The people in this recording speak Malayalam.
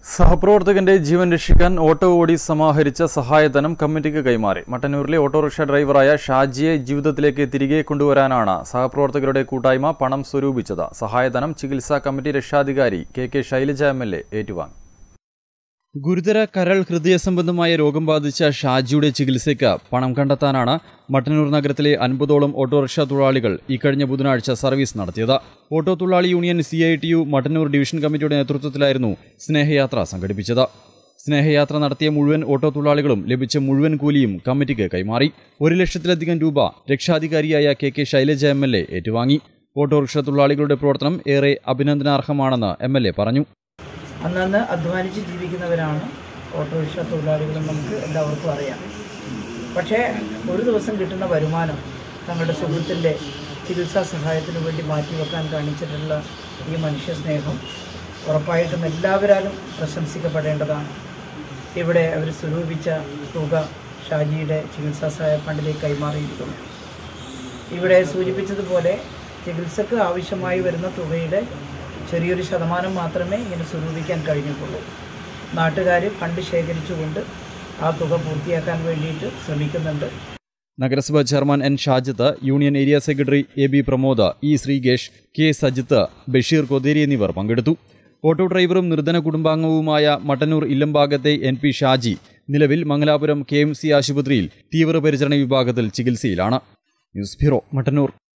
സഹപ്രവർത്തകന്റെ ജീവൻ രക്ഷിക്കാൻ ഓട്ടോ ഓടി സമാഹരിച്ച സഹായധനം കമ്മിറ്റിക്ക് കൈമാറി. മട്ടന്നൂരിലെ ഓട്ടോറിക്ഷ ഡ്രൈവറായ ഷാജിയെ ജീവിതത്തിലേക്ക് തിരികെ കൊണ്ടുവരാനാണ് സഹപ്രവർത്തകരുടെ കൂട്ടായ്മ പണം സ്വരൂപിച്ചത്. സഹായധനം ചികിത്സാ കമ്മിറ്റി രക്ഷാധികാരി കെ ശൈലജ MLA ഏറ്റുവാങ്ങി. ഗുരുതര കരൾ ഹൃദയ സംബന്ധമായ രോഗം ബാധിച്ച ഷാജിയുടെ ചികിത്സയ്ക്ക് പണം കണ്ടെത്താനാണ് മട്ടന്നൂർ നഗരത്തിലെ 50ഓളം ഓട്ടോറിക്ഷ തൊഴിലാളികൾ ഇക്കഴിഞ്ഞ ബുധനാഴ്ച സർവീസ് നടത്തിയത്. ഓട്ടോ തൊഴിലാളി യൂണിയൻ CITU മട്ടന്നൂർ ഡിവിഷൻ കമ്മിറ്റിയുടെ നേതൃത്വത്തിലായിരുന്നു സ്നേഹയാത്ര സംഘടിപ്പിച്ചത്. സ്നേഹയാത്ര നടത്തിയ മുഴുവൻ ഓട്ടോ തൊഴിലാളികളും ലഭിച്ച മുഴുവൻ കൂലിയും കമ്മിറ്റിക്ക് കൈമാറി. 1 ലക്ഷത്തിലധികം രൂപ രക്ഷാധികാരിയായ കെ ശൈലജ MLA ഏറ്റുവാങ്ങി. ഓട്ടോറിക്ഷ തൊഴിലാളികളുടെ പ്രവർത്തനം ഏറെ അഭിനന്ദനാർഹമാണെന്ന് MLA പറഞ്ഞു. അന്നന്ന് അധ്വാനിച്ച് ജീവിക്കുന്നവരാണ് ഓട്ടോറിക്ഷ തൊഴിലാളികളും നമുക്ക് എല്ലാവർക്കും അറിയാം. പക്ഷേ ഒരു ദിവസം കിട്ടുന്ന വരുമാനം തങ്ങളുടെ സുഹൃത്തിൻ്റെ ചികിത്സാ സഹായത്തിനു വേണ്ടി മാറ്റിവെക്കാൻ കാണിച്ചിട്ടുള്ള ഈ മനുഷ്യ സ്നേഹം ഉറപ്പായിട്ടും എല്ലാവരും പ്രശംസിക്കപ്പെടേണ്ടതാണ്. ഇവിടെ അവർ സ്വരൂപിച്ച തുക ഷാജിയുടെ ചികിത്സാ സഹായ ഫണ്ടിലേക്ക് കൈമാറിയിരിക്കുന്നു. ഇവിടെ സൂചിപ്പിച്ചതുപോലെ ചികിത്സക്ക് ആവശ്യമായി വരുന്ന തുകയുടെ ചെറിയൊരു ശതമാനം മാത്രമേ ഇങ്ങനെ സ്വരൂപിക്കാൻ കഴിഞ്ഞിട്ടുള്ളൂ. നാട്ടുകാർ ഫണ്ട് ശേഖരിച്ചുകൊണ്ട് ആ തുക പൂർത്തിയാക്കാൻ വേണ്ടിയിട്ട് ശ്രമിക്കുന്നുണ്ട്. നഗരസഭാ chairman N Shajith, union area secretary AB Pramod, E Sreekesh, K Sajith, Basheer Kotheri എന്നിവർ പങ്കെടുത്തു. ഓട്ടോ ഡ്രൈവറും നിർധന കുടുംബാംഗവുമായ മട്ടന്നൂർ ഇല്ലംഭാഗത്തെ NP ഷാജി നിലവിൽ മംഗലാപുരം KMC ആശുപത്രിയിൽ തീവ്രപരിചരണ വിഭാഗത്തിൽ ചികിത്സയിലാണ്. News bureau, Mattannur.